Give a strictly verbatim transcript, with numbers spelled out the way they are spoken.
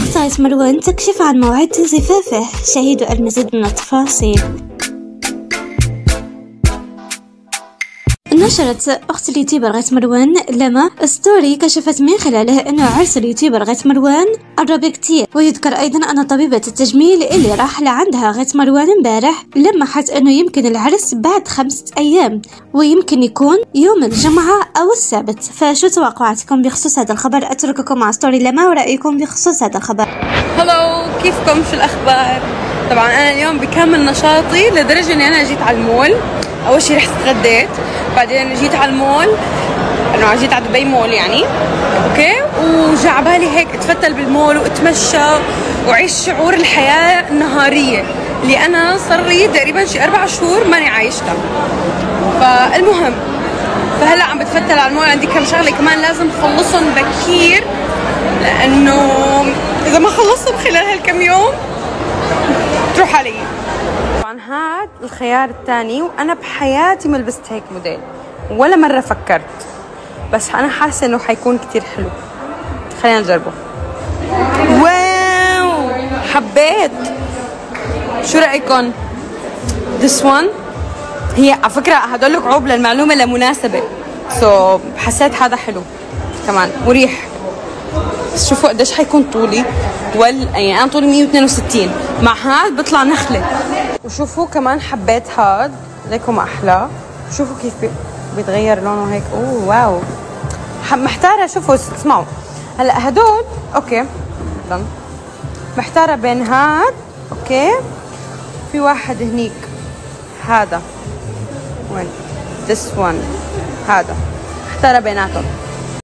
اختارت مروان تكشف عن موعد زفافه. شاهدوا المزيد من التفاصيل. نشرت أخت اليوتيوبر غيت مروان لما ستوري كشفت من خلاله أنه عرس اليوتيوبر غيت مروان قرب كتير. ويذكر أيضا أن طبيبة التجميل اللي راح لعندها غيت مروان امبارح لمحت أنه يمكن العرس بعد خمسة أيام، ويمكن يكون يوم الجمعة أو السبت. فشو توقعاتكم بخصوص هذا الخبر؟ أترككم مع ستوري لما ورأيكم بخصوص هذا الخبر. هلو، كيفكم؟ شو الأخبار؟ طبعا أنا اليوم بكامل نشاطي لدرجة أني أنا جيت على المول. أول شي رحت اتغديت، بعدين جيت على المول، أنا جيت على دبي مول يعني، أوكي، وجا عبالي هيك اتفتل بالمول واتمشى وعيش شعور الحياة النهارية اللي أنا صار لي تقريبا شي أربع شهور ماني عايشتها. فالمهم، فهلا عم بتفتل على المول، عندي كم شغلة كمان لازم خلصهم بكير، لأنه إذا ما خلصتهم خلال هالكم يوم تروح علي. طبعا هاد الخيار الثاني، وانا بحياتي ما لبست هيك موديل ولا مره فكرت، بس انا حاسه انه حيكون كتير حلو. خلينا نجربه. واو، حبيت. شو رايكم؟ this one هي على فكره هدول لك عوب للمعلومه لمناسبه، سو so, حسيت هذا حلو كمان مريح. بس شوفوا قديش حيكون طولي، وال يعني انا طولي مية واثنين وستين، مع هاد بطلع نخله. وشوفوا كمان حبيت هاد، ليكم احلى. شوفوا كيف بيتغير لونه هيك. اوه واو، محتاره. شوفوا اسمعوا هلا هدول اوكي، ضل محتاره بين هاد، اوكي، في واحد هنيك، هذا وين this one، هذا محتاره بيناتهم.